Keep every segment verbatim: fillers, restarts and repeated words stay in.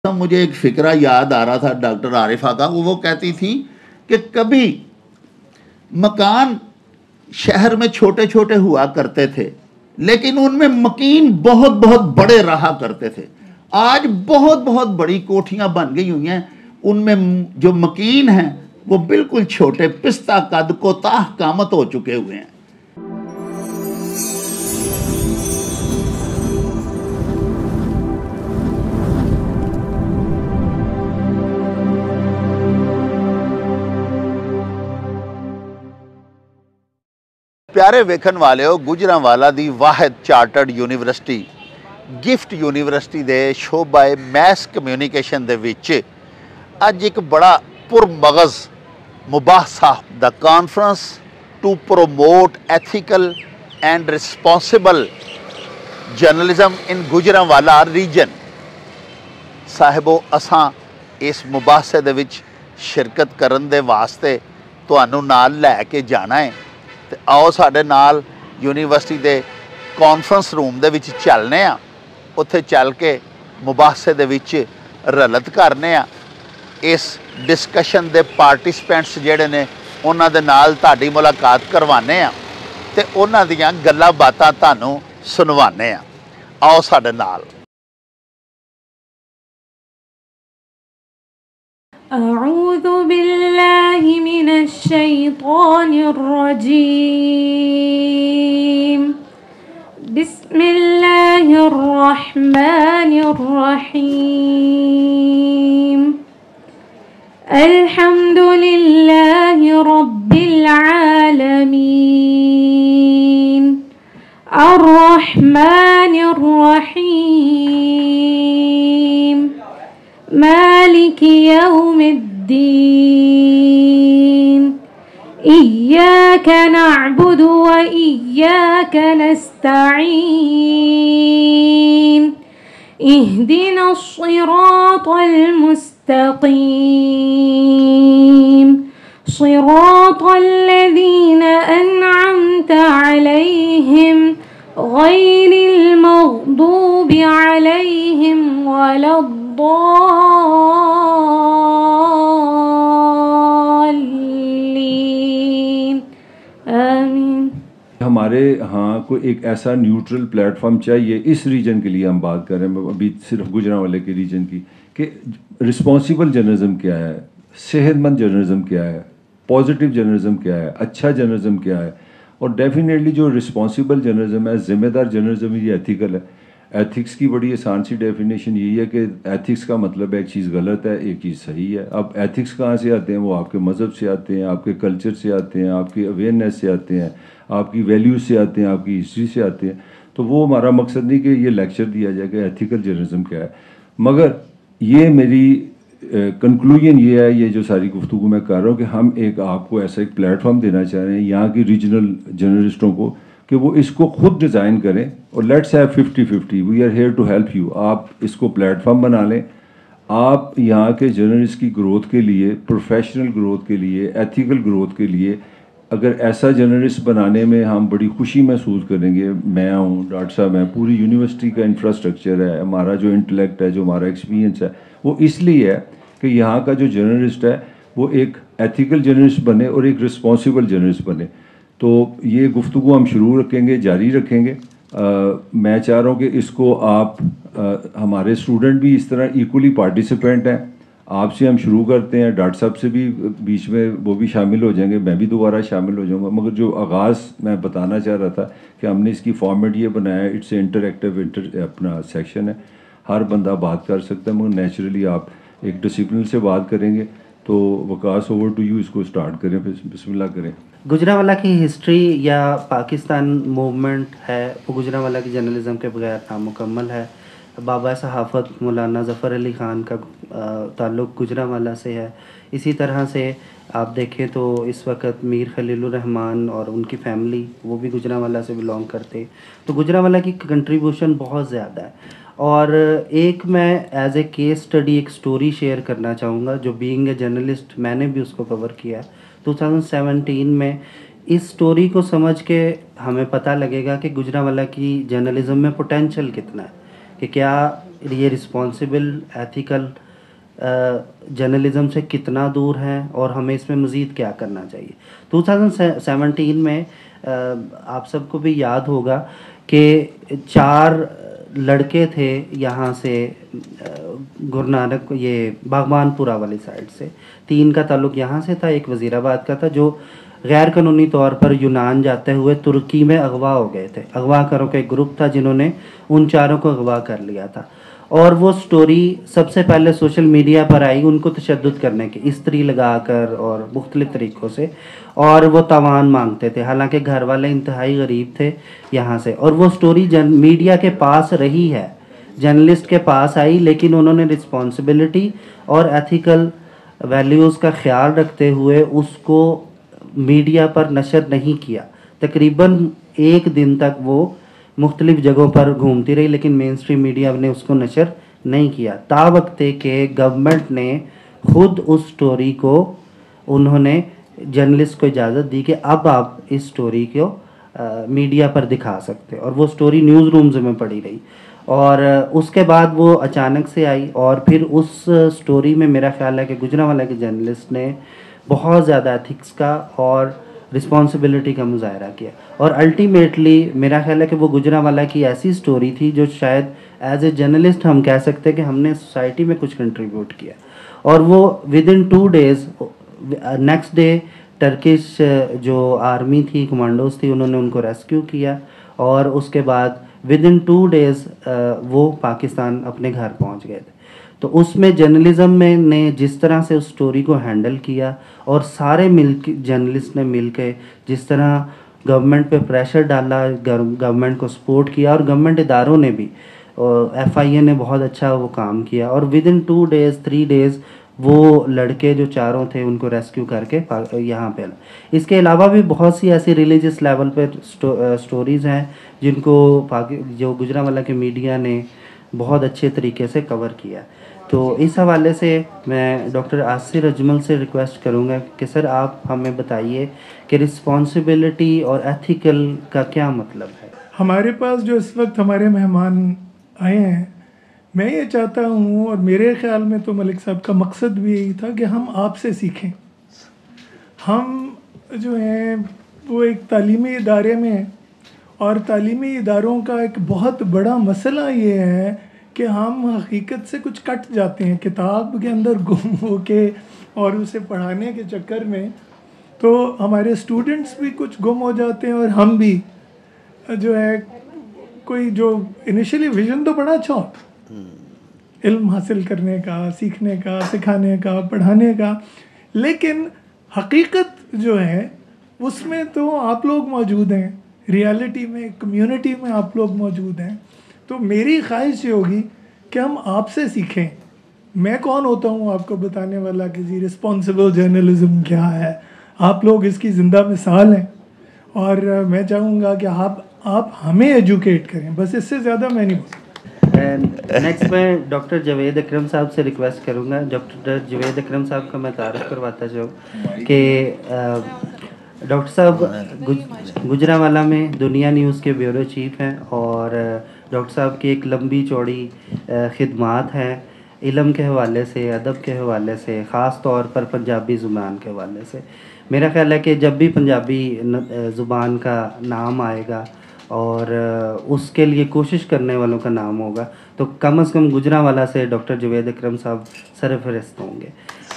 مجھے ایک فکرہ یاد آ رہا تھا ڈاکٹر عارفہ کا، وہ کہتی تھی کہ کبھی مکان شہر میں چھوٹے چھوٹے ہوا کرتے تھے لیکن ان میں مکین بہت بہت بڑے رہا کرتے تھے. آج بہت بہت بڑی کوٹھیاں بن گئی ہوئی ہیں، ان میں جو مکین ہیں وہ بالکل چھوٹے پستہ قد کوتاہ قامت ہو چکے ہوئے ہیں. پیارے ویکھن والے ہو، گجرانوالا دی واحد چارٹرڈ یونیورسٹی گفٹ یونیورسٹی دے شعبہ میس کمیونیکیشن دے وچ اج ایک بڑا پرمغز مباحثہ دا conference to promote ethical and responsible journalism in Gujranwala region. صاحبو اساں اس مباحثے دے وچ شرکت کرن دے واسطے تانوں نال لے کے جانا ہے. تے آؤ ساڈے نال یونیورسٹی دے کانفرنس روم دے وچ چلنے آ، اتھے چل کے مباحثے دے وچ رلت کرنے آ. اس ڈسکشن دے پارٹیسپینٹس جڑے نے انہاں دے نال تہاڈی ملاقات کروانے آ تے انہاں دیاں گلاں باتاں تانوں سنوانے آ. آؤ ساڈے نال. أعوذ بالله من الشيطان الرجيم. بسم الله الرحمن الرحيم. الحمد لله رب العالمين الرحمن الرحيم مالك يوم الدين. إياك نعبد وإياك نستعين. اهدنا الصراط المستقيم صراط الذين أنعمت عليهم غير المغضوب عليهم ولا الضالين آمین. ہمارے ہاں کوئی ایک ایسا نیوٹرل پلیٹ فارم چاہیے اس ریجن کے لیے. ہم بات کر رہے ہیں ابھی صرف گجرانوالے کے ریجن کی کہ رسپانسیبل جرنلزم کیا ہے، صحت مند جرنلزم کیا ہے، پازیٹیو جرنلزم کیا ہے، اچھا جرنلزم کیا ہے. اور ڈیفینیٹلی جو رسپانسیبل جرنلزم ہے، ذمہ دار جرنلزم یہ ایتھیکل ہے. ایتھکس کی بڑی آسان سی ڈیفینیشن یہی ہے کہ ایتھکس کا مطلب ہے ایک چیز غلط ہے ایک چیز صحیح ہے. اب ایتھکس کہاں سے آتے ہیں؟ وہ آپ کے مذہب سے آتے ہیں، آپ کے کلچر سے آتے ہیں، آپ کی اویئرنیس سے آتے ہیں، آپ کی ویلیوز سے آتے ہیں، آپ کی ہسٹری سے آتے ہیں. تو وہ ہمارا مقصد نہیں کہ یہ لیکچر دیا جائے کہ ایتھیکل جرنلزم کیا ہے، مگر یہ میری کنکلوژن یہ ہے، یہ جو ساری گفتگو میں کر رہا ہوں کہ ہم ایک آپ کو ایسا ایک پلیٹ فارم دینا چاہ رہے ہیں یہاں کی ریجنل جرنلسٹوں کو کہ وہ اس کو خود ڈیزائن کریں. اور let's have fifty fifty, we are here to help you. آپ اس کو پلیٹ فارم بنا لیں. آپ یہاں کے جرنلسٹ کی گروتھ کے لیے، پروفیشنل گروتھ کے لیے، ایتھیکل گروتھ کے لیے اگر ایسا جرنلسٹ بنانے میں ہم بڑی خوشی محسوس کریں گے. میں ہوں، ڈاکٹر صاحب ہیں، پوری یونیورسٹی کا انفراسٹرکچر ہے، ہمارا جو انٹلیکٹ ہے، جو ہمارا ایکسپیرینس ہے، وہ اس لیے ہے کہ یہاں کا جو جرنلسٹ ہے وہ ایک ایتھیکل جرنلسٹ بنے اور ایک رسپانسیبل جرنلسٹ بنے. تو یہ گفتگو ہم شروع رکھیں گے، جاری رکھیں گے. میں چاہ رہا ہوں کہ اس کو آپ ہمارے اسٹوڈنٹ بھی اس طرح ایکولی پارٹیسپینٹ ہیں. آپ سے ہم شروع کرتے ہیں، ڈاکٹر صاحب سے بھی بیچ میں وہ بھی شامل ہو جائیں گے، میں بھی دوبارہ شامل ہو جاؤں گا. مگر جو آغاز میں بتانا چاہ رہا تھا کہ ہم نے اس کی فارمیٹ یہ بنایا ہے، اٹس اے انٹریکٹیو انٹر اپنا سیکشن ہے، ہر بندہ بات کر سکتا ہے. مگر نیچرلی آپ ایک ڈسپلن سے بات کریں گے. تو وکاس اوور ٹو یو، اس کو اسٹارٹ کریں، بسم اللہ کریں. گجرانوالا کی ہسٹری یا پاکستان موومنٹ ہے وہ گجرانوالا کی جرنلزم کے بغیر نامکمل ہے. بابا صحافت مولانا ظفر علی خان کا تعلق گجرانوالا سے ہے. اسی طرح سے آپ دیکھیں تو اس وقت میر خلیل الرحمن اور ان کی فیملی وہ بھی گجرانوالا سے بلانگ کرتے. تو گجرانوالا کی کنٹریبیوشن بہت زیادہ ہے. اور ایک میں ایز اے کیس اسٹڈی ایک سٹوری شیئر کرنا چاہوں گا جو بینگ اے جرنلسٹ میں نے بھی اس کو کور کیا ہے. ٹو تھاؤزنڈ سیونٹین میں اس سٹوری کو سمجھ کے ہمیں پتہ لگے گا کہ گجرانوالا کی جرنلزم میں پوٹینشیل کتنا ہے، کہ کیا ये रिस्पॉन्सिबल एथिकल जर्नलिज्म से कितना दूर हैं और हमें इसमें मज़ीद क्या करना चाहिए। टू थाउजेंड सेवेंटीन में आ, आप सबको भी याद होगा कि चार लड़के थे यहाँ से गुरु नानक ये बागबानपुरा वाली साइड से, तीन का ताल्लुक़ यहाँ से था, एक वज़ीराबाद का था, जो गैर कानूनी तौर पर यूनान जाते हुए तुर्की में अगवा हो गए थे। अगवा करों का एक ग्रुप था जिन्होंने उन चारों को अगवा कर लिया था, और वो स्टोरी सबसे पहले सोशल मीडिया पर आई उनको तशद्दुद करने की, इस्त्री लगाकर और मुख्तलिफ़ तरीक़ों से, और वो तावान मांगते थे, हालांकि घर वाले इंतहाई गरीब थे यहाँ से। और वो स्टोरी जन मीडिया के पास रही है, जर्नलिस्ट के पास आई, लेकिन उन्होंने रिस्पॉन्सिबिलिटी और एथिकल वैल्यूज़ का ख्याल रखते हुए उसको मीडिया पर नशर नहीं किया। तकरीबन एक दिन तक वो मुख्तलिफ़ जगहों पर घूमती रही, लेकिन मेन स्ट्रीम मीडिया ने उसको नशर नहीं किया। तावक्ते के गवर्नमेंट ने खुद उस स्टोरी को, उन्होंने जर्नलिस्ट को इजाज़त दी कि अब आप इस स्टोरी को आ, मीडिया पर दिखा सकते, और वो स्टोरी न्यूज़ रूम्स में पड़ी रही। और उसके बाद वो अचानक से आई, और फिर उस स्टोरी में मेरा ख्याल है कि गुजरांवाला के जर्नलिस्ट ने बहुत ज़्यादा एथिक्स का और रिस्पॉन्सिबिलिटी का मुजाहरा किया, और अल्टीमेटली मेरा ख्याल है कि वो गुजरांवाला की ऐसी स्टोरी थी जो शायद एज ए जर्नलिस्ट हम कह सकते हैं कि हमने सोसाइटी में कुछ कंट्रीब्यूट किया। और वो within two days next day Turkish जो आर्मी थी, कमांडोज थी, उन्होंने उनको रेस्क्यू किया, और उसके बाद विद इन टू डेज़ वो पाकिस्तान अपने घर पहुंच गए थे। तो उसमें जर्नलिज़म में ने जिस तरह से उस स्टोरी को हैंडल किया, और सारे मिल जर्नलिस्ट ने मिल के जिस तरह गवर्नमेंट पे प्रेशर डाला, गवर्नमेंट को सपोर्ट किया, और गवर्नमेंट इदारों ने भी, एफ आई ए ने बहुत अच्छा वो काम किया, और within two days three days वो लड़के जो चारों थे उनको रेस्क्यू करके यहाँ पे। इसके अलावा भी बहुत सी ऐसी रिलीजियस लेवल पर स्टो, स्टोरीज़ हैं जिनको जो गुजरांवाला के मीडिया ने बहुत अच्छे तरीके से कवर किया। तो इस हवाले से मैं डॉक्टर आसिर अजमल से रिक्वेस्ट करूंगा कि सर आप हमें बताइए कि रिस्पॉन्सिबिलिटी और एथिकल का क्या मतलब है। हमारे पास जो इस वक्त हमारे मेहमान आए हैं, मैं ये चाहता हूँ, और मेरे ख्याल में तो मलिक साहब का मकसद भी यही था कि हम आपसे सीखें। हम जो हैं वो एक तालीमी इदारे में हैं, और तालीमी इदारों का एक बहुत बड़ा मसला ये है कि हम हकीकत से कुछ कट जाते हैं किताब के अंदर गुम हो के, और उसे पढ़ाने के चक्कर में तो हमारे स्टूडेंट्स भी कुछ गुम हो जाते हैं, और हम भी जो है कोई जो इनिशियली विज़न तो बड़ा अच्छा होता, इल्म हासिल करने का, सीखने का, सिखाने का, पढ़ाने का, लेकिन हकीकत जो है उसमें तो आप लोग मौजूद हैं, रियलिटी में, कम्युनिटी में आप लोग मौजूद हैं। तो मेरी ख्वाहिश ये होगी कि हम आपसे सीखें। मैं कौन होता हूँ आपको बताने वाला कि जी रिस्पॉन्सिबल जर्नलिज्म क्या है, आप लोग इसकी ज़िंदा मिसाल हैं, और मैं चाहूँगा कि आप आप हमें एजुकेट करें, बस इससे ज़्यादा मैं नहीं बोलूँ। नेक्स्ट मैं डॉक्टर जावेद अकरम साहब से रिक्वेस्ट करूँगा। डॉक्टर जावेद अकरम साहब का मैं तारुफ करवाता जाऊँ कि डॉक्टर साहब गुज, गुजरांवाला में दुनिया न्यूज़ के ब्यूरो चीफ़ हैं, और डॉक्टर साहब की एक लंबी चौड़ी खिदमात हैं इल्म के हवाले से, अदब के हवाले से, ख़ास तौर पर पंजाबी ज़ुबान के हवाले से। मेरा ख्याल है कि जब भी पंजाबी ज़ुबान का नाम आएगा और उसके लिए कोशिश करने वालों का नाम होगा, तो कम अज़ कम गुजरांवाला से डॉक्टर जावेद अकरम साहब सरफहरिस्त होंगे।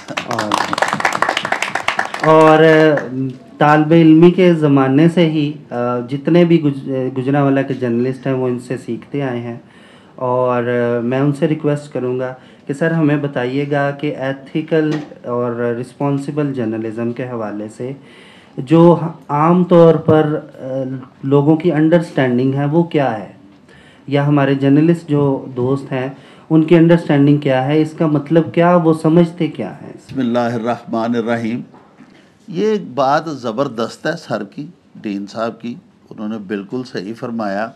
और, और तालिबे इल्मी के ज़माने से ही जितने भी गुज, गुजरांवाला के जर्नलिस्ट हैं वो इनसे सीखते आए हैं, और मैं उनसे रिक्वेस्ट करूंगा कि सर हमें बताइएगा कि एथिकल और रिस्पॉन्सिबल जर्नलिज़म के हवाले से जो आम तौर पर लोगों की अंडरस्टैंडिंग है वो क्या है, या हमारे जर्नलिस्ट जो दोस्त हैं उनकी अंडरस्टैंडिंग क्या है, इसका मतलब क्या, वो समझते क्या है। बिस्मिल्लाहिर्रहमानिर्रहीम। ये एक बात ज़बरदस्त है सर की, डीन साहब की, उन्होंने बिल्कुल सही फरमाया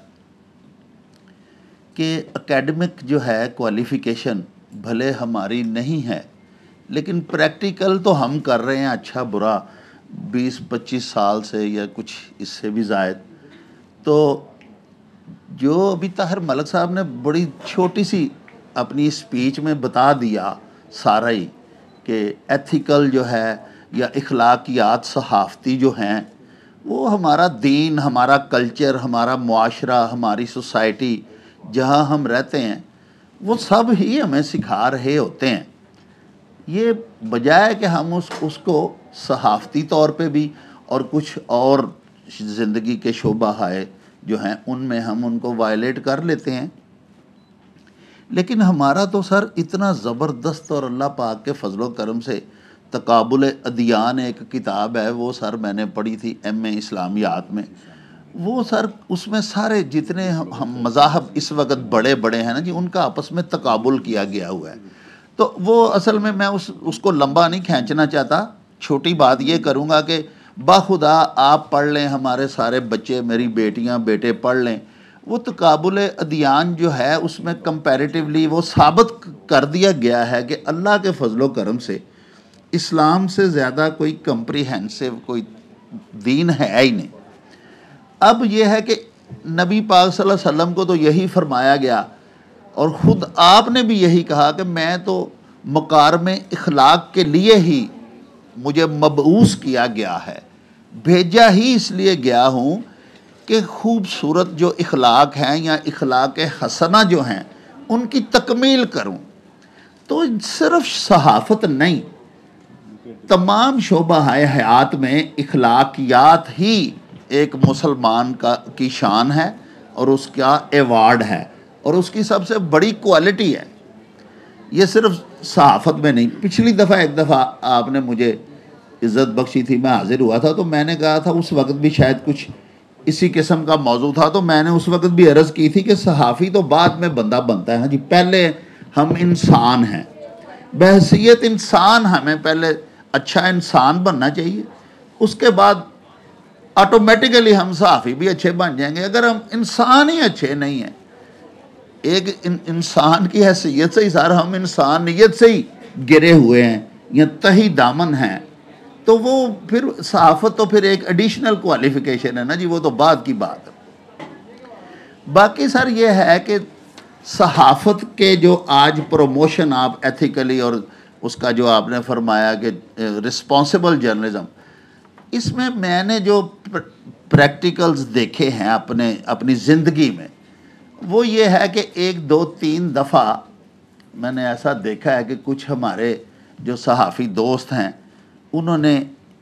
कि एकेडमिक जो है क्वालिफ़िकेशन भले हमारी नहीं है, लेकिन प्रैक्टिकल तो हम कर रहे हैं अच्छा बुरा बीस पच्चीस साल से या कुछ इससे भी ज़ायद। तो जो अभी ताहिर मलिक साहब ने बड़ी छोटी सी अपनी स्पीच में बता दिया सारा ही कि एथिकल जो है या इखलाकियात सहाफ़ती जो हैं वो हमारा दीन, हमारा कल्चर, हमारा मुआशरा, हमारी सोसाइटी जहाँ हम रहते हैं वो सब ही हमें सिखा रहे होते हैं। ये बजाय कि हम उस उसको सहाफ़ती तौर पे भी और कुछ और ज़िंदगी के शोबा है जो हैं उनमें हम उनको वायलेट कर लेते हैं। लेकिन हमारा तो सर इतना ज़बरदस्त, और अल्लाह पाक के फजलो करम से तकाबुल अदियान एक किताब है, वो सर मैंने पढ़ी थी एम ए इस्लामियात में। वो सर उसमें सारे जितने हम, हम मज़ाहब इस वक्त बड़े बड़े हैं ना जी, उनका आपस में तकाबुल किया गया हुआ है। तो वो असल में मैं उस उसको लंबा नहीं खींचना चाहता, छोटी बात ये करूँगा कि बाखुदा आप पढ़ लें, हमारे सारे बच्चे, मेरी बेटियाँ बेटे पढ़ लें। वो तकाबुल अदियान जो है उसमें कंपैरेटिवली वो साबित कर दिया गया है कि अल्लाह के फजलो करम से इस्लाम से ज़्यादा कोई कंप्रीहेंसिव कोई दीन है ही नहीं। अब ये है कि नबी पाक सल्लल्लाहु अलैहि वसल्लम को तो यही फरमाया गया, और ख़ुद आपने भी यही कहा कि मैं तो मकारिम इखलाक के लिए ही मुझे मबऊस किया गया है, भेजा ही इसलिए गया हूँ कि खूबसूरत जो इखलाक हैं या इखलाक हसना जो हैं उनकी तकमील करूँ। तो सिर्फ सहाफ़त नहीं, तमाम शोबा हयात में इखलाकियात ही एक मुसलमान का की शान है और उसका एवार्ड है और उसकी सबसे बड़ी क्वालिटी है। ये सिर्फ सहाफ़त में नहीं। पिछली दफ़ा एक दफ़ा आपने मुझे इज़्ज़त बख्शी थी, मैं हाज़िर हुआ था, तो मैंने कहा था उस वक्त भी शायद कुछ इसी किस्म का मौजू था, तो मैंने उस वक्त भी अर्ज़ की थी कि सहाफ़ी तो बाद में बंदा बनता है। हाँ जी, पहले हम इंसान हैं, बहसीयत इंसान हमें पहले अच्छा इंसान बनना चाहिए, उसके बाद ऑटोमेटिकली हम सहाफ़ी भी अच्छे बन जाएंगे। अगर हम इंसान ही अच्छे नहीं हैं, एक इन, इंसान की हैसियत से ही सर हम इंसानियत से ही गिरे हुए हैं या तही दामन हैं, तो वो फिर सहाफ़त तो फिर एक एडिशनल क्वालिफ़िकेशन है ना जी, वो तो बाद की बात है। बाकी सर ये है कि सहाफ़त के जो आज प्रमोशन आप एथिकली और उसका जो आपने फरमाया कि रिस्पॉन्सिबल जर्नलिज़म, इसमें मैंने जो प्रैक्टिकल्स देखे हैं अपने अपनी ज़िंदगी में, वो ये है कि एक दो तीन दफ़ा मैंने ऐसा देखा है कि कुछ हमारे जो सहाफ़ी दोस्त हैं उन्होंने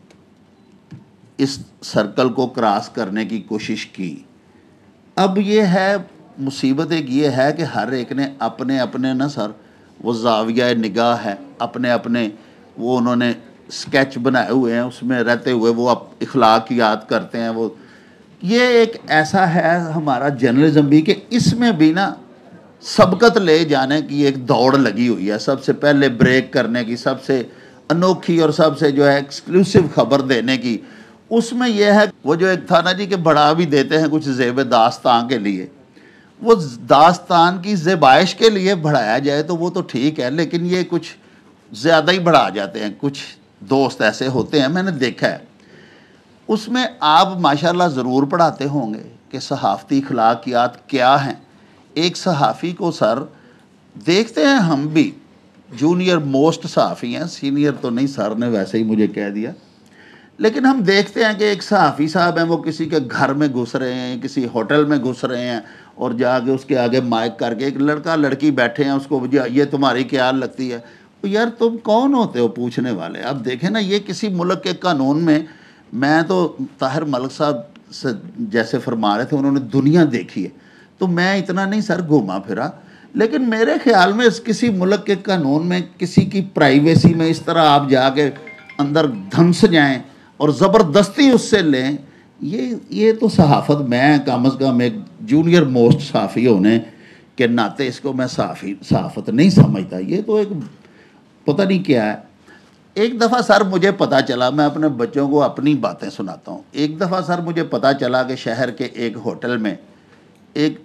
इस सर्कल को क्रॉस करने की कोशिश की। अब ये है मुसीबत एक ये है कि हर एक ने अपने अपने ना सर वो ज़ाविया निगाह है, अपने अपने वो उन्होंने स्केच बनाए हुए हैं, उसमें रहते हुए वो अब इखलाकियात करते हैं। वो ये एक ऐसा है हमारा जर्नलिज़्म भी कि इसमें भी ना सबकत ले जाने की एक दौड़ लगी हुई है, सबसे पहले ब्रेक करने की, सबसे अनोखी और सबसे जो है एक्सक्लूसिव खबर देने की। उसमें यह है वो जो एक था ना जी कि बढ़ा भी देते हैं कुछ ज़ेब दास्तान के लिए, वो दास्तान की ज़ेबाइश के लिए बढ़ाया जाए तो वो तो ठीक है, लेकिन ये कुछ ज़्यादा ही बढ़ा जाते हैं। कुछ दोस्त ऐसे होते हैं, मैंने देखा है। उसमें आप माशाल्लाह ज़रूर पढ़ाते होंगे कि सहाफ़ती अखलाकियात क्या हैं। एक सहाफ़ी को सर देखते हैं हम भी, जूनियर मोस्ट सहाफ़ी हैं, सीनियर तो नहीं, सर ने वैसे ही मुझे कह दिया, लेकिन हम देखते हैं कि एक सहाफ़ी साहब हैं, वो किसी के घर में घुस रहे हैं, किसी होटल में घुस रहे हैं और जाके उसके आगे माइक करके एक लड़का लड़की बैठे हैं, उसको ये तुम्हारी क्या लगती है, तो यार तुम कौन होते हो पूछने वाले। अब देखें ना, ये किसी मुल्क के कानून में, मैं तो ताहिर मलिक साहब से जैसे फरमा रहे थे उन्होंने दुनिया देखी है, तो मैं इतना नहीं सर घूमा फिरा, लेकिन मेरे ख्याल में इस किसी मुल्क के कानून में किसी की प्राइवेसी में इस तरह आप जाके अंदर धंस जाएं और ज़बरदस्ती उससे लें, ये ये तो सहाफ़त, मैं कम अज़ कम एक जूनियर मोस्ट सहाफ़ी होने के नाते इसको मैं सहाफ़ी सहाफ़त नहीं समझता। ये तो एक पता नहीं क्या है। एक दफ़ा सर मुझे पता चला, मैं अपने बच्चों को अपनी बातें सुनाता हूँ। एक दफ़ा सर मुझे पता चला कि शहर के एक होटल में एक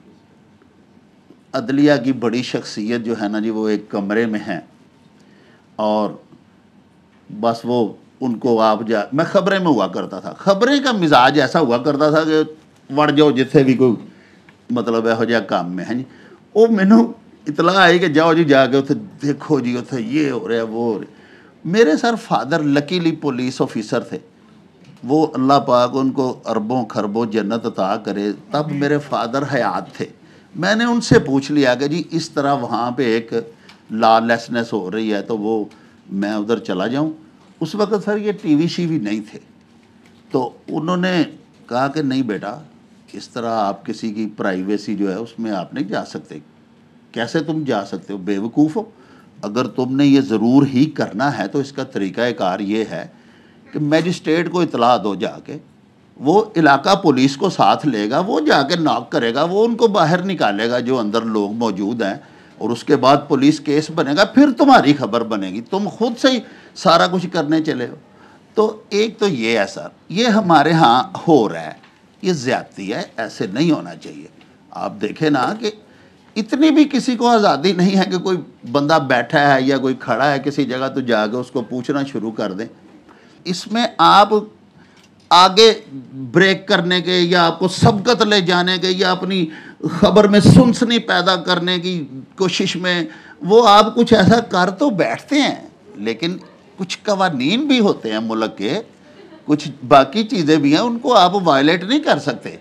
अदलिया की बड़ी शख्सियत जो है ना जी, वो एक कमरे में हैं और बस वो उनको आप जा, मैं खबरें में हुआ करता था, खबरें का मिजाज ऐसा हुआ करता था कि वड़ जाओ जिथे भी कोई मतलब यहो जिहा काम में है जी। वो मैनू اطلاع آئی کہ جاؤ جی جا کے اتنے دیکھو جی اتنے یہ ہو رہا ہے وہ ہو رہا ہے۔ میرے sir father luckily police officer تھے، وہ اللہ پاک ان کو اربوں خربوں جنت عطا کرے، تب میرے فادر حیات تھے۔ میں نے ان سے پوچھ لیا کہ جی اس طرح وہاں پہ ایک لا لیسنس ہو رہی ہے تو وہ میں ادھر چلا جاؤں۔ اس وقت سر یہ ٹی وی شی وی نہیں تھے، تو انہوں نے کہا کہ نہیں بیٹا اس طرح آپ کسی کی پرائیویسی جو ہے اس میں آپ نہیں جا سکتے، کیسے تم جا سکتے ہو، بے وقوف ہو۔ اگر تم نے یہ ضرور ہی کرنا ہے تو اس کا طریقہ کار یہ ہے کہ میجسٹریٹ کو اطلاع دو جا کے، وہ علاقہ پولیس کو ساتھ لے گا، وہ جا کے ناک کرے گا، وہ ان کو باہر نکالے گا جو اندر لوگ موجود ہیں، اور اس کے بعد پولیس کیس بنے گا، پھر تمہاری خبر بنے گی، تم خود سے ہی سارا کچھ کرنے چلے ہو۔ تو ایک تو یہ ہے سر، یہ ہمارے ہاں ہو رہا ہے، یہ زیادتی ہے، ایسے نہیں ہونا چاہیے۔ آپ دیکھیں نا کہ اتنی بھی کسی کو آزادی نہیں ہے کہ کوئی بندہ بیٹھا ہے یا کوئی کھڑا ہے کسی جگہ تو جا کے اس کو پوچھنا شروع کر دیں۔ اس میں آپ آگے بریک کرنے کے یا آپ کو سبقت لے جانے کے یا اپنی خبر میں سنسنی پیدا کرنے کی کوشش میں وہ آپ کچھ ایسا کر تو بیٹھتے ہیں، لیکن کچھ قوانین بھی ہوتے ہیں ملک کے، کچھ باقی چیزیں بھی ہیں، ان کو آپ وائلیٹ نہیں کر سکتے۔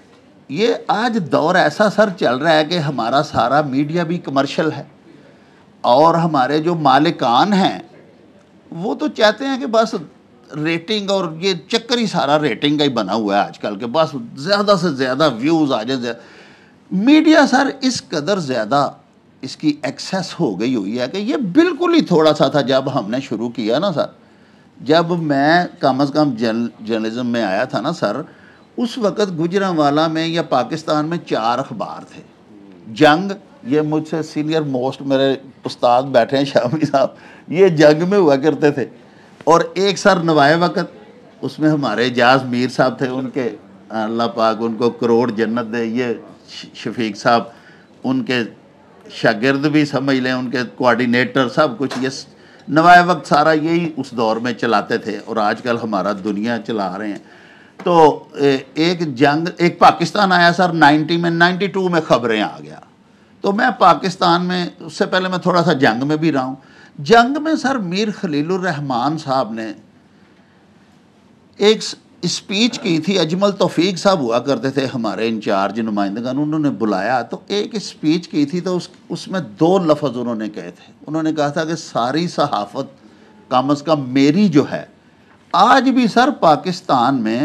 یہ آج دور ایسا سر چل رہا ہے کہ ہمارا سارا میڈیا بھی کمرشل ہے، اور ہمارے جو مالکان ہیں وہ تو چاہتے ہیں کہ بس ریٹنگ، اور یہ چکر ہی سارا ریٹنگ کا ہی بنا ہوا ہے آج کل کے، بس زیادہ سے زیادہ ویوز آ جائے۔ میڈیا سر اس قدر زیادہ اس کی ایکسیس ہو گئی ہوئی ہے کہ یہ بالکل ہی تھوڑا سا تھا جب ہم نے شروع کیا نا سر، جب میں کم از کم جرنلزم میں آیا تھا نا سر، اس وقت گجرانوالہ میں یا پاکستان میں چار اخبار تھے۔ جنگ، یہ مجھ سے سینئر موسٹ میرے استاد بیٹھے ہیں شامی صاحب، یہ جنگ میں ہوا کرتے تھے، اور ایک سر نوائے وقت، اس میں ہمارے اجاز میر صاحب تھے، ان کے اللہ پاک ان کو کروڑ جنت دے، یہ شفیق صاحب ان کے شاگرد بھی سمجھ لیں، ان کے کوارڈینیٹر سب کچھ، یہ نوائے وقت سارا یہی اس دور میں چلاتے تھے، اور آج کل ہمارا دنیا چلا رہے ہیں۔ تو ایک جنگ، ایک پاکستان آیا سر نائنٹی میں، نائنٹی ٹو میں خبریں آ گیا، تو میں پاکستان میں، اس سے پہلے میں تھوڑا سا جنگ میں بھی رہا ہوں۔ جنگ میں سر میر خلیل الرحمان صاحب نے ایک اسپیچ کی تھی، اجمل توفیق صاحب ہوا کرتے تھے ہمارے انچارج نمائندگان، انہوں نے بلایا تو ایک اسپیچ کی تھی، تو اس اس میں دو لفظ انہوں نے کہے تھے۔ انہوں نے کہا تھا کہ ساری صحافت کم از کم میری جو ہے، آج بھی سر پاکستان میں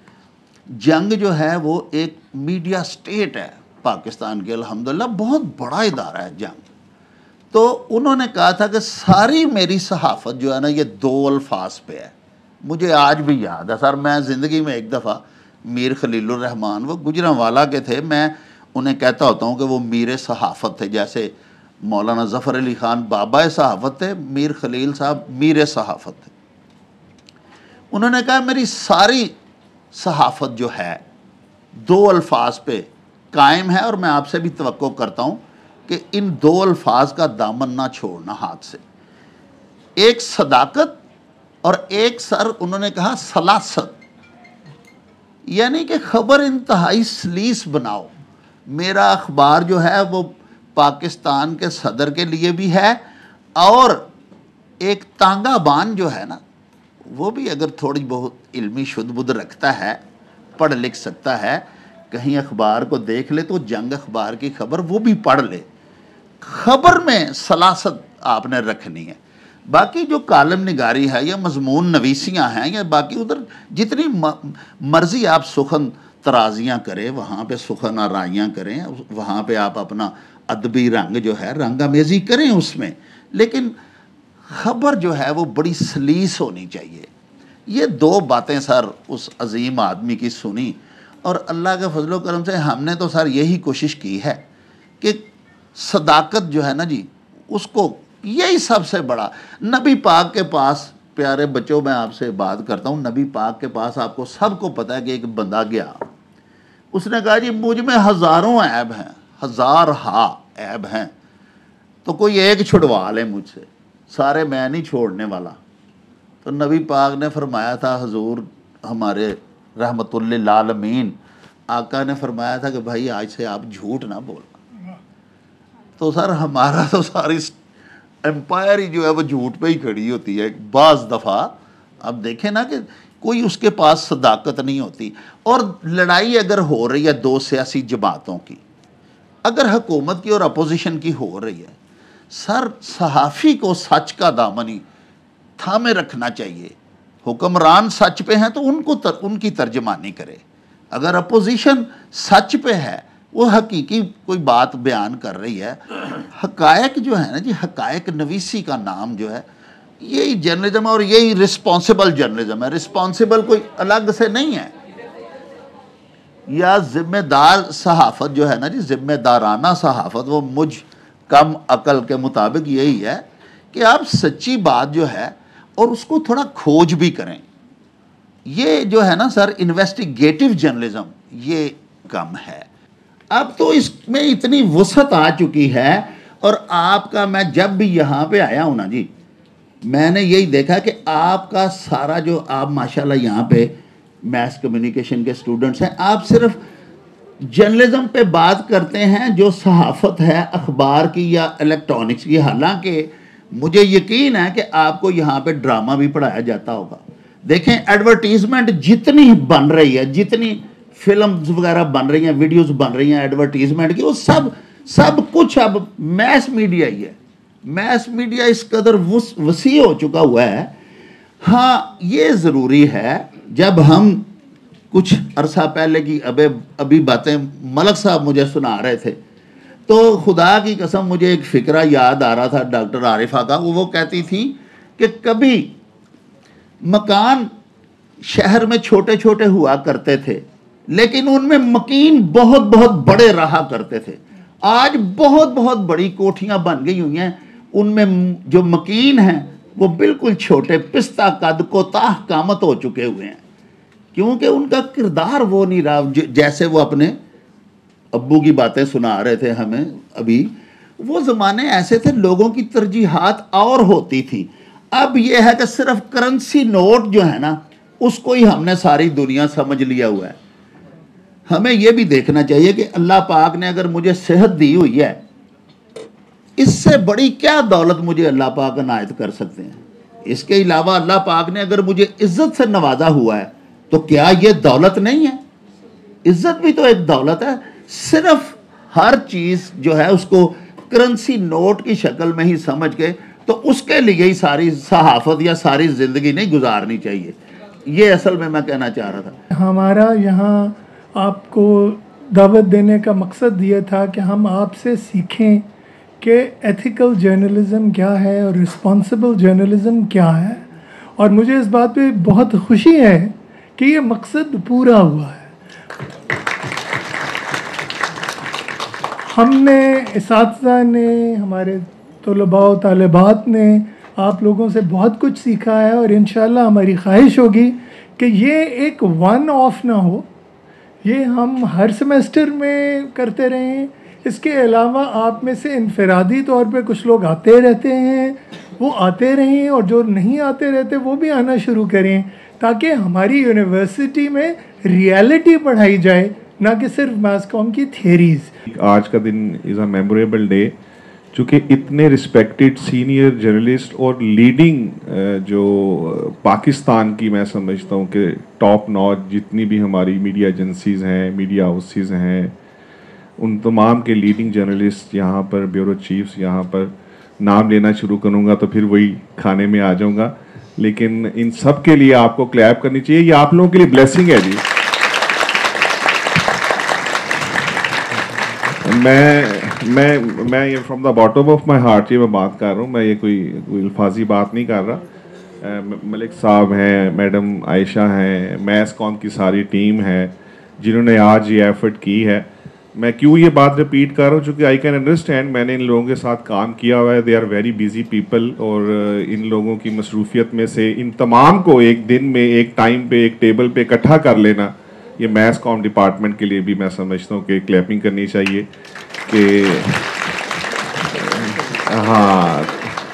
جنگ جو ہے وہ ایک میڈیا سٹیٹ ہے پاکستان کے، الحمدللہ بہت بڑا ادارہ ہے جنگ۔ تو انہوں نے کہا تھا کہ ساری میری صحافت جو ہے نا یہ دو الفاظ پہ ہے۔ مجھے آج بھی یاد ہے سر، میں زندگی میں ایک دفعہ میر خلیل الرحمان، وہ گجرانوالہ کے تھے، میں انہیں کہتا ہوتا ہوں کہ وہ میر صحافت تھے، جیسے مولانا ظفر علی خان بابا صحافت تھے، میر خلیل صاحب میر صحافت تھے۔ انہوں نے کہا میری ساری صحافت جو ہے دو الفاظ پہ قائم ہے، اور میں آپ سے بھی توقع کرتا ہوں کہ ان دو الفاظ کا دامن نہ چھوڑنا ہاتھ سے، ایک صداقت اور ایک سر انہوں نے کہا سلاست، یعنی کہ خبر انتہائی سلیس بناؤ۔ میرا اخبار جو ہے وہ پاکستان کے صدر کے لیے بھی ہے، اور ایک تانگا بان جو ہے نا، وہ بھی اگر تھوڑی بہت علمی شد بدھ رکھتا ہے، پڑھ لکھ سکتا ہے، کہیں اخبار کو دیکھ لے تو جنگ اخبار کی خبر وہ بھی پڑھ لے۔ خبر میں سلاست آپ نے رکھنی ہے۔ باقی جو کالم نگاری ہے یا مضمون نویسیاں ہیں یا باقی ادھر جتنی مرضی آپ سخن ترازیاں کریں، وہاں پہ سخن آرائیاں کریں، وہاں پہ آپ اپنا ادبی رنگ جو ہے رنگ آمیزی کریں اس میں، لیکن خبر جو ہے وہ بڑی سلیس ہونی چاہیے۔ یہ دو باتیں سر اس عظیم آدمی کی سنی، اور اللہ کے فضل و کرم سے ہم نے تو سر یہی کوشش کی ہے کہ صداقت جو ہے نا جی، اس کو یہی سب سے بڑا، نبی پاک کے پاس، پیارے بچوں میں آپ سے بات کرتا ہوں، نبی پاک کے پاس آپ کو سب کو پتہ ہے کہ ایک بندہ گیا، اس نے کہا جی مجھ میں ہزاروں عیب ہیں، ہزار ہا عیب ہیں، تو کوئی ایک چھڑوا لے مجھ سے، سارے میں نہیں چھوڑنے والا۔ تو نبی پاک نے فرمایا تھا، حضور ہمارے رحمت للعالمین آقا نے فرمایا تھا کہ بھائی آج سے آپ جھوٹ نہ بولنا۔ تو سر ہمارا تو ساری امپائر ہی جو ہے وہ جھوٹ پہ ہی کھڑی ہوتی ہے بعض دفعہ. اب دیکھیں نا کہ کوئی اس کے پاس صداقت نہیں ہوتی. اور لڑائی اگر ہو رہی ہے دو سیاسی جماعتوں کی, اگر حکومت کی اور اپوزیشن کی ہو رہی ہے, سر صحافی کو سچ کا دامن ہی تھامے رکھنا چاہیے. حکمران سچ پہ ہیں تو ان کو تر, ان کی ترجمانی کرے. اگر اپوزیشن سچ پہ ہے, وہ حقیقی کوئی بات بیان کر رہی ہے, حقائق جو ہے نا جی, حقائق نویسی کا نام جو ہے یہی جرنلزم ہے, اور یہی رسپانسبل جرنلزم ہے. رسپانسبل کوئی الگ سے نہیں ہے, یا ذمہ دار صحافت جو ہے نا جی, ذمہ دارانہ صحافت, وہ مجھ کم عقل کے مطابق یہی ہے کہ آپ سچی بات جو ہے اور اس کو تھوڑا کھوج بھی کریں. یہ جو ہے نا سر انویسٹیگیٹو جرنلزم, یہ کم ہے. اب تو اس میں اتنی وسعت آ چکی ہے, اور آپ کا میں جب بھی یہاں پہ آیا ہوں نا جی, میں نے یہی دیکھا کہ آپ کا سارا جو آپ ماشاءاللہ یہاں پہ میس کمیونیکیشن کے اسٹوڈنٹس ہیں, آپ صرف جرنلزم پہ بات کرتے ہیں جو صحافت ہے اخبار کی یا الیکٹرانکس کی. حالانکہ مجھے یقین ہے کہ آپ کو یہاں پہ ڈرامہ بھی پڑھایا جاتا ہوگا. دیکھیں ایڈورٹیزمنٹ جتنی بن رہی ہے, جتنی فلمز وغیرہ بن رہی ہیں, ویڈیوز بن رہی ہیں ایڈورٹیزمنٹ کی, وہ سب سب کچھ اب میس میڈیا ہی ہے. میس میڈیا اس قدر وسیع ہو چکا ہوا ہے. ہاں یہ ضروری ہے, جب ہم کچھ عرصہ پہلے کی ابھی ابھی باتیں ملک صاحب مجھے سنا رہے تھے, تو خدا کی قسم مجھے ایک فکرہ یاد آ رہا تھا ڈاکٹر عارفہ کا. وہ کہتی تھی کہ کبھی مکان شہر میں چھوٹے چھوٹے ہوا کرتے تھے, لیکن ان میں مکین بہت بہت بڑے رہا کرتے تھے. آج بہت بہت بڑی کوٹھیاں بن گئی ہوئی ہیں, ان میں جو مکین ہیں وہ بالکل چھوٹے پستہ قد کوتاہ قامت ہو چکے ہوئے ہیں, کیونکہ ان کا کردار وہ نہیں رہا جیسے وہ اپنے ابو کی باتیں سنا رہے تھے ہمیں ابھی. وہ زمانے ایسے تھے, لوگوں کی ترجیحات اور ہوتی تھیں. اب یہ ہے کہ صرف کرنسی نوٹ جو ہے نا, اس کو ہی ہم نے ساری دنیا سمجھ لیا ہوا ہے. ہمیں یہ بھی دیکھنا چاہیے کہ اللہ پاک نے اگر مجھے صحت دی ہوئی ہے, اس سے بڑی کیا دولت مجھے اللہ پاک عنایت کر سکتے ہیں. اس کے علاوہ اللہ پاک نے اگر مجھے عزت سے نوازا ہوا ہے, تو کیا یہ دولت نہیں ہے؟ عزت بھی تو ایک دولت ہے. صرف ہر چیز جو ہے اس کو کرنسی نوٹ کی شکل میں ہی سمجھ کے, تو اس کے لیے ہی ساری صحافت یا ساری زندگی نہیں گزارنی چاہیے. یہ اصل میں میں کہنا چاہ رہا تھا. ہمارا یہاں آپ کو دعوت دینے کا مقصد یہ تھا کہ ہم آپ سے سیکھیں کہ ایتھیکل جرنلزم کیا ہے اور رسپانسبل جرنلزم کیا ہے. اور مجھے اس بات پہ بہت خوشی ہے کہ یہ مقصد پورا ہوا ہے. ہم نے, اساتذہ نے, ہمارے طلباء و طالبات نے آپ لوگوں سے بہت کچھ سیکھا ہے, اور انشاءاللہ ہماری خواہش ہوگی کہ یہ ایک ون آف نہ ہو, یہ ہم ہر سیمسٹر میں کرتے رہیں. اس کے علاوہ آپ میں سے انفرادی طور پہ کچھ لوگ آتے رہتے ہیں, وہ آتے رہیں, اور جو نہیں آتے رہتے وہ بھی آنا شروع کریں, تاکہ ہماری یونیورسٹی میں ریالٹی پڑھائی جائے, نہ کہ صرف ماس کام کی تھیریز. آج کا دن از اے میموریبل ڈے, چونکہ اتنے رسپیکٹڈ سینئر جرنلسٹ اور لیڈنگ جو پاکستان کی میں سمجھتا ہوں کہ ٹاپ نوچ جتنی بھی ہماری میڈیا ایجنسیز ہیں, میڈیا ہاؤسز ہیں, ان تمام کے لیڈنگ جرنلسٹ یہاں پر, بیورو چیفز یہاں پر, نام لینا شروع کروں گا تو پھر وہی کھانے میں آ جاؤں گا, لیکن ان سب کے لیے آپ کو کلیپ کرنی چاہیے. یہ آپ لوگوں کے لیے بلیسنگ ہے جی. میں میں میں یہ from the bottom of my heart یہ میں بات کر رہا ہوں, میں یہ کوئی کوئی الفاظی بات نہیں کر رہا. ملک صاحب ہیں, میڈم عائشہ ہیں, میس کام کی ساری ٹیم ہے جنہوں نے آج یہ ایفرٹ کی ہے. میں کیوں یہ بات ریپیٹ کر رہا ہوں, چونکہ آئی کین انڈرسٹینڈ, میں نے ان لوگوں کے ساتھ کام کیا ہوا ہے. They are very busy people, اور ان لوگوں کی مصروفیت میں سے ان تمام کو ایک دن میں ایک ٹائم پہ ایک ٹیبل پہ اکٹھا کر لینا, یہ میس کام ڈپارٹمنٹ کے لیے بھی میں سمجھتا ہوں کہ کلیپنگ کرنی چاہیے. کہ ہاں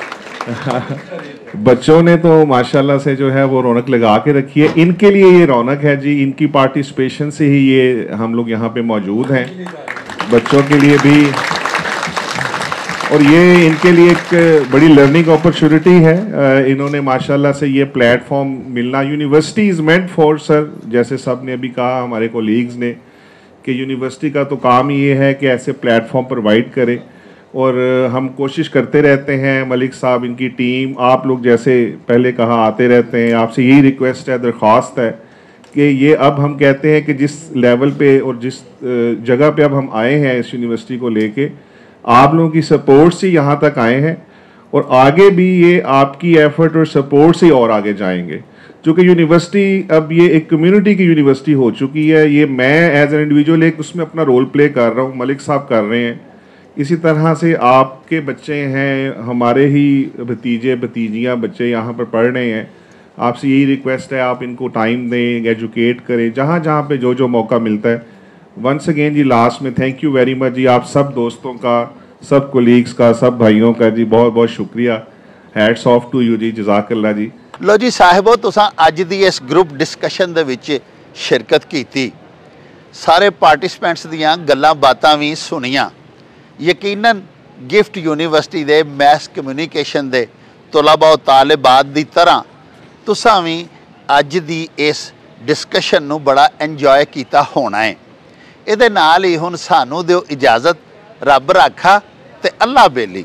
بچوں نے تو ماشاءاللہ سے جو ہے وہ رونق لگا کے رکھی ہے. ان کے لیے یہ رونق ہے جی, ان کی پارٹیسپیشن سے ہی یہ ہم لوگ یہاں پہ موجود ہیں. بچوں کے لیے بھی اور یہ ان کے لیے ایک بڑی لرننگ اپرچونٹی ہے. انہوں نے ماشاءاللہ سے یہ پلیٹ فارم ملنا, university is meant for sir, جیسے سب نے ابھی کہا ہمارے کولیگز نے, کہ یونیورسٹی کا تو کام یہ ہے کہ ایسے پلیٹ فارم پرووائڈ کرے. اور ہم کوشش کرتے رہتے ہیں, ملک صاحب, ان کی ٹیم, آپ لوگ جیسے پہلے کہا آتے رہتے ہیں. آپ سے یہی ریکویسٹ ہے, درخواست ہے کہ یہ اب ہم کہتے ہیں کہ جس لیول پہ اور جس جگہ پہ اب ہم آئے ہیں اس یونیورسٹی کو لے کے, آپ لوگوں کی سپورٹ سے یہاں تک آئے ہیں, اور آگے بھی یہ آپ کی ایفرٹ اور سپورٹ سے اور آگے جائیں گے. چونکہ یونیورسٹی اب یہ ایک کمیونٹی کی یونیورسٹی ہو چکی ہے. یہ میں ایز این انڈیویجول ایک اس میں اپنا رول پلے کر رہا ہوں, ملک صاحب کر رہے ہیں, اسی طرح سے آپ کے بچے ہیں, ہمارے ہی بھتیجے بھتیجیاں بچے یہاں پر پڑھ رہے ہیں. آپ سے یہی ریکویسٹ ہے, آپ ان کو ٹائم دیں, ایجوکیٹ کریں جہاں جہاں پہ جو جو موقع ملتا ہے. ونس اگین جی لاسٹ میں تھینک یو ویری مچ جی, آپ سب دوستوں کا, سب کولیگز کا, سب بھائیوں کا جی بہت بہت شکریہ. ہیٹس آف ٹو یو جی, جزاک اللہ جی. لو جی صاحبو, تساں اج دی اس گروپ ڈسکشن دے وچ شرکت کیتی, سارے پارٹیسپینٹس دیاں گلاں باتاں وی سنیاں. یقیناً گفٹ یونیورسٹی دے میس کمیونیکیشن دے طلباء و طالبات دی طرح تساں وی اج دی اس ڈسکشن نو بڑا انجوائے کیتا ہونا ہے. ਇਹਦੇ ਨਾਲ ਹੀ ਹੁਣ ਸਾਨੂੰ ਦਿਓ ਇਜਾਜ਼ਤ, ਰੱਬ ਰਾਖਾ ਤੇ ਅੱਲਾ ਬੇਲੀ.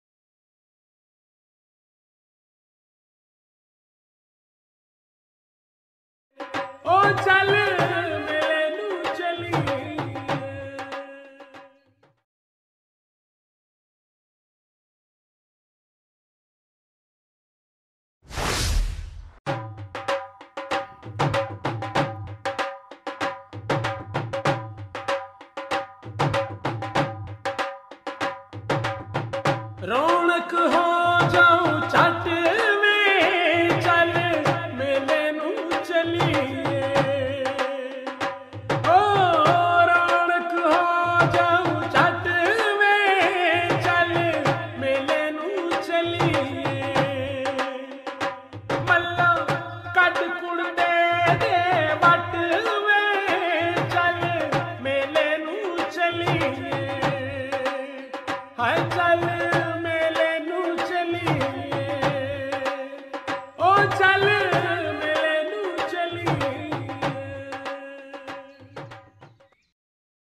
ਓ ਚੱਲ ਮੇਰੇ ਨੂੰ ਚਲੀ ਰੌਣਕ ਹੋ ਜਾਉ ਛੱਟ ਵੇ, ਚੱਲ ਮੇਲੇ ਨੂੰ ਚਲੀਏ. ਓ ਰੌਣਕ ਹੋ ਜਾਉ